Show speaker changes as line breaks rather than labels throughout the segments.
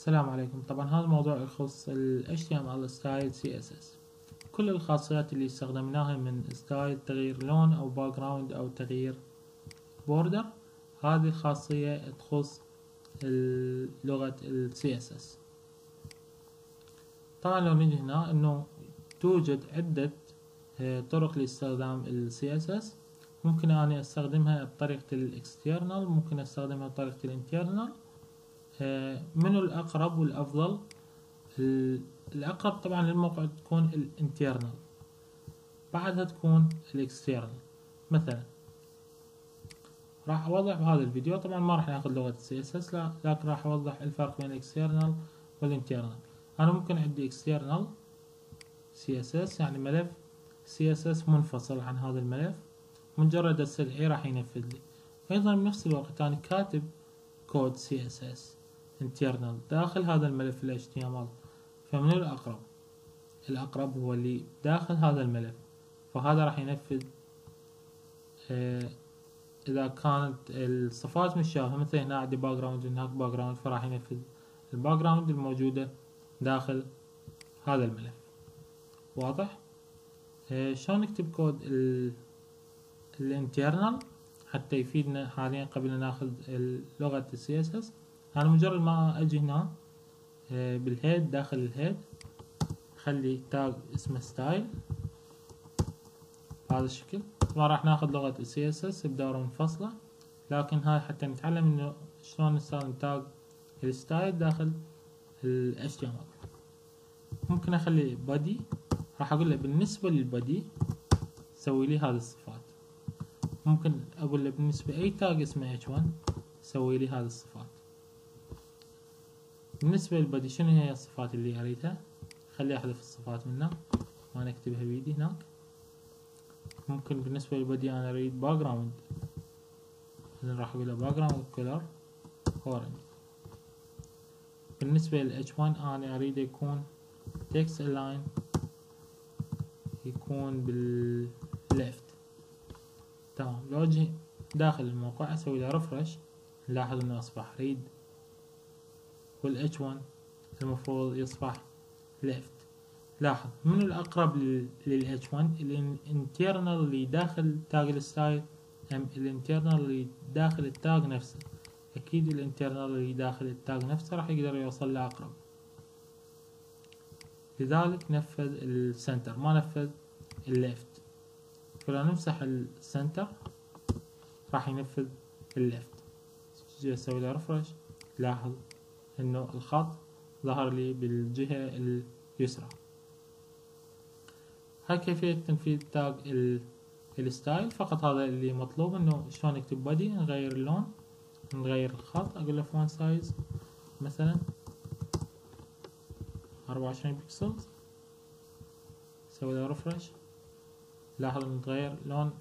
السلام عليكم. طبعا هذا الموضوع يخص ال HTML ستايل CSS. كل الخاصيات اللي استخدمناها من ستايل تغيير لون او باكجراوند او تغيير بوردر، هذه الخاصية تخص لغة ال CSS. طبعا لو نجي هنا انه توجد عدة طرق لاستخدام ال CSS. ممكن اني استخدمها بطريقة الاكسترنال، ممكن استخدمها بطريقة الانترنال. منو الأقرب والأفضل؟ الأقرب طبعا للموقع تكون الانترنال، بعدها تكون الاكسترنال. مثلا راح أوضح بهذا الفيديو، طبعا ما راح ناخذ لغة CSS لكن راح أوضح الفرق بين الاكسترنال والانترنال. أنا ممكن عندي اكسترنال CSS يعني ملف CSS منفصل عن هذا الملف، مجرد أرسل راح ينفذ لي. أيضا بنفس الوقت أنا كاتب كود CSS internal داخل هذا الملف ال HTML، فمن الأقرب؟ الأقرب هو اللي داخل هذا الملف، فهذا راح ينفذ إذا كانت الصفات مشابهة. مثل هنا عندي باكجراوند وهناك باكجراوند، فراح ينفذ الباكجراوند الموجودة داخل هذا الملف. واضح؟ شلون نكتب كود الانترنال حتى يفيدنا حاليا قبل ناخذ لغة CSS؟ أنا مجرد ما أجي هنا بالهيد، داخل الهيد خلي تاج اسمه ستايل بهذا الشكل. ما راح ناخذ لغة CSS بدورة منفصلة، لكن هاي حتى نتعلم انه شلون نستخدم تاج الستايل داخل ال HTML. ممكن اخلي body، راح اقول له بالنسبة للبادي سوي لي هذه الصفات. ممكن اقول له بالنسبة اي تاج اسمه H1 سوي لي هذه الصفات. بالنسبة للبادي شنو هي الصفات اللي اريدها؟ خلي احذف الصفات منه وانا اكتبها بيدي هناك. ممكن بالنسبة للبادي انا اريد باك جراوند، راح اقول له باك جراوند كولر اورنج. بالنسبة لل H1 انا اريد يكون تكست الاين يكون بالليفت. تمام. لو اجي داخل الموقع اسوي له ريفرش، نلاحظ انه اصبح ريد، وال H1 المفروض يصبح ليفت. لاحظ من الأقرب لل H1 الانترنال اللي داخل تاج الستايل أم الانترنال اللي داخل التاج نفسه؟ أكيد الانترنال اللي داخل التاج نفسه راح يقدر يوصل لأقرب، لذلك نفذ السنتر ما نفذ الليفت. فلو نمسح السنتر راح ينفذ الليفت. جي اسوي له ريفرش، لاحظ انه الخط ظهر لي بالجهة اليسرى. هاي كيفية تنفيذ تاج الستايل. فقط هذا اللي مطلوب، انه شلون نكتب بادي، نغير اللون، نغير الخط. اقول له فون سايز مثلا 24 بكسلز، اسوي له ريفرش، لاحظ انه تغير لون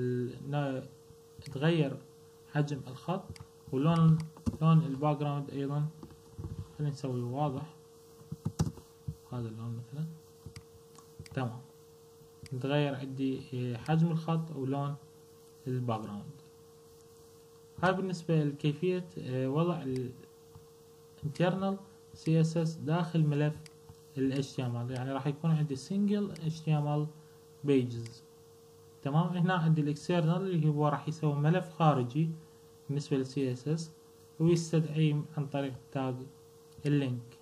تغير حجم الخط ولون الباك جراوند ايضا. خلينا نسوي واضح هذا اللون مثلا. تمام. نتغير عندي حجم الخط ولون الباك جراوند. هاي بالنسبة لكيفية وضع الانترنال CSS داخل ملف ال HTML. يعني راح يكون عندي single HTML pages. تمام. هنا عندي الاكسترنال اللي هو راح يسوي ملف خارجي بالنسبة لل CSS ويستدعيه عن طريق تاج اللينك.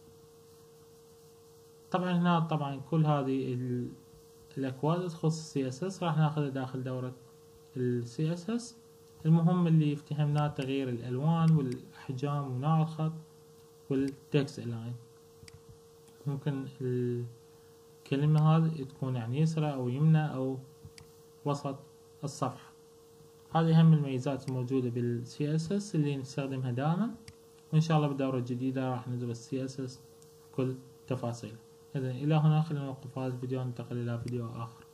طبعا هنا كل هذه الأكواد تخص CSS راح ناخذها داخل دورة ال CSS. المهم اللي افتهمناه تغيير الألوان والأحجام ونوع الخط والتكست الاين. ممكن الكلمة هذه تكون يعني يسرى أو يمنى أو وسط الصفحة. هذه أهم الميزات الموجودة بال CSS اللي نستخدمها دائما، وإن شاء الله بدورة جديدة راح ندرس CSS بكل تفاصيله. إذن إلى هنا خلينا نوقف هذا الفيديو وننتقل إلى فيديو آخر.